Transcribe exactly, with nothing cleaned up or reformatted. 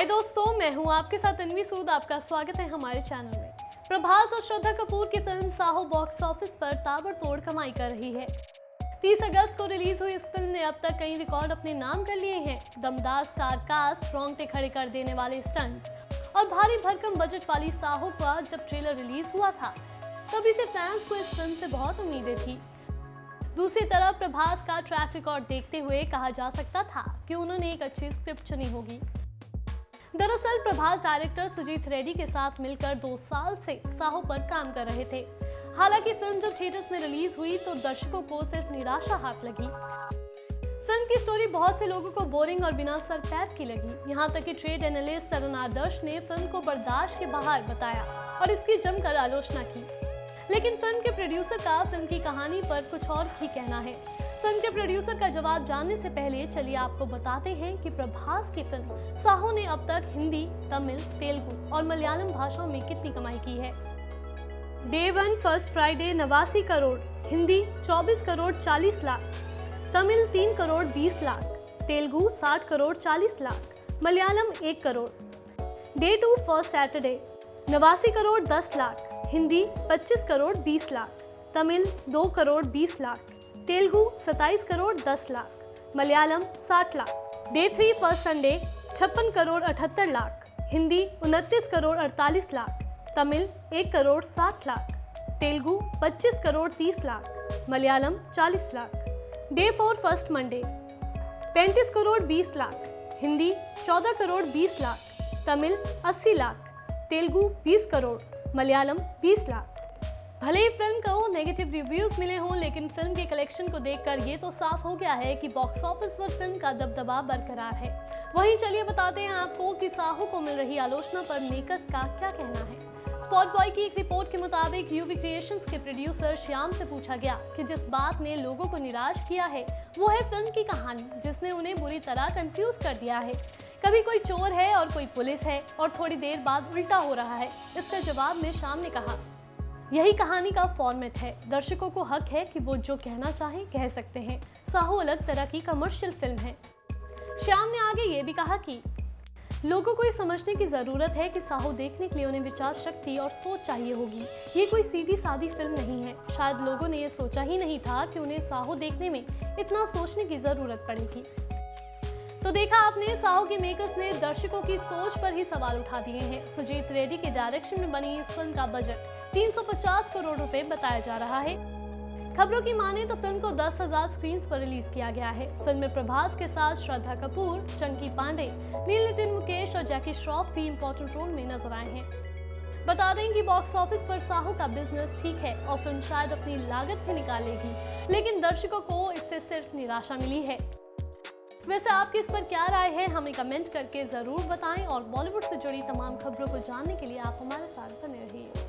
हाय दोस्तों, मैं हूं आपके साथ तन्वी सूद। आपका स्वागत है हमारे चैनल में। प्रभास और श्रद्धा कपूर की फिल्म साहो बॉक्स ऑफिस पर ताबड़तोड़ कमाई कर रही है। तीस अगस्त को रिलीज हुई इस फिल्म ने अब तक कई रिकॉर्ड अपने नाम कर लिए हैं। दमदार स्टार कास्ट, रोंगटे खड़े कर देने वाले स्टंट्स और भारी भरकम बजट वाली साहो का जब ट्रेलर रिलीज हुआ था तभी से फैंस को इस फिल्म से बहुत उम्मीदें थी। दूसरी तरफ प्रभास का ट्रैक रिकॉर्ड देखते हुए कहा जा सकता था कि उन्होंने एक अच्छी स्क्रिप्ट चुनी होगी। दरअसल प्रभास डायरेक्टर सुजीत रेड्डी के साथ मिलकर दो साल से साहो पर काम कर रहे थे। हालांकि फिल्म जब थिएटर्स में रिलीज हुई तो दर्शकों को सिर्फ निराशा हाथ लगी। फिल्म की स्टोरी बहुत से लोगों को बोरिंग और बिना सर पैर की लगी। यहाँ तक कि ट्रेड एनालिस्ट तरुण आदर्श ने फिल्म को बर्दाश्त के बाहर बताया और इसकी जमकर आलोचना की। लेकिन फिल्म के प्रोड्यूसर का फिल्म की कहानी पर कुछ और ही कहना है। फिल्म के प्रोड्यूसर का जवाब जानने से पहले चलिए आपको बताते हैं कि प्रभास की फिल्म साहो ने अब तक हिंदी, तमिल, तेलुगु और मलयालम भाषाओं में कितनी कमाई की है। डे वन फर्स्ट फ्राइडे नवासी करोड़, हिंदी चौबीस करोड़ चालीस लाख, तमिल तीन करोड़ बीस लाख, तेलुगु साठ करोड़ चालीस लाख, मलयालम एक crore. Day two first Saturday नवासी करोड़ दस लाख, हिंदी पच्चीस करोड़ बीस लाख, तमिल दो करोड़ बीस लाख, तेलुगु सत्ताईस करोड़ दस लाख, मलयालम साठ lakh. Day three first Sunday छप्पन करोड़ अठहत्तर लाख, हिंदी उनतीस करोड़ अड़तालीस लाख, तमिल एक करोड़ साठ लाख, तेलुगु पच्चीस करोड़ तीस लाख, मलयालम चालीस lakh. Day four first Monday पैंतीस करोड़ बीस लाख, हिंदी चौदह करोड़ बीस लाख, तमिल अस्सी लाख, तेलुगु बीस करोड़, मलयालम बीस लाख। भले ही फिल्म को नेगेटिव रिव्यूज मिले हों, लेकिन फिल्म के कलेक्शन को देखकर ये तो साफ हो गया है कि बॉक्स ऑफिस पर फिल्म का दबदबा बरकरार है। वहीं चलिए बताते हैं आपको कि साहो को मिल रही आलोचना पर मेकर्स का क्या कहना है। स्पॉट बॉय की एक रिपोर्ट के मुताबिक यूवी क्रिएशंस के प्रोड्यूसर श्याम से पूछा गया कि जिस बात ने लोगों को निराश किया है वो है फिल्म की कहानी, जिसने उन्हें बुरी तरह कंफ्यूज कर दिया है। कभी कोई चोर है और कोई पुलिस है और थोड़ी देर बाद उल्टा हो रहा है। इसके जवाब में श्याम ने कहा, यही कहानी का फॉर्मेट है। दर्शकों को हक है कि वो जो कहना चाहे कह सकते हैं। साहो अलग तरह की कमर्शियल फिल्म है। श्याम ने आगे ये भी कहा कि लोगों को ये समझने की जरूरत है कि साहो देखने के लिए उन्हें विचार शक्ति और सोच चाहिए होगी। ये कोई सीधी सादी फिल्म नहीं है। शायद लोगों ने ये सोचा ही नहीं था कि उन्हें साहो देखने में इतना सोचने की जरूरत पड़ेगी। तो देखा आपने, साहो के मेकर्स ने दर्शकों की सोच पर ही सवाल उठा दिए हैं। सुजीत रेड्डी के डायरेक्शन में बनी इस फिल्म का बजट तीन सौ पचास करोड़ रुपए बताया जा रहा है। खबरों की माने तो फिल्म को दस हज़ार स्क्रीन पर रिलीज किया गया है। फिल्म में प्रभास के साथ श्रद्धा कपूर, चंकी पांडे, नील नितिन मुकेश और जैकी श्रॉफ भी इंपॉर्टेंट रोल में नजर आए हैं। बता दें कि बॉक्स ऑफिस पर साहो का बिजनेस ठीक है और फिल्म शायद अपनी लागत भी निकालेगी, लेकिन दर्शकों को इससे सिर्फ निराशा मिली है। वैसे आपकी इस पर क्या राय है, हमें कमेंट करके जरूर बताएं और बॉलीवुड से जुड़ी तमाम खबरों को जानने के लिए आप हमारे साथ बने रहिए।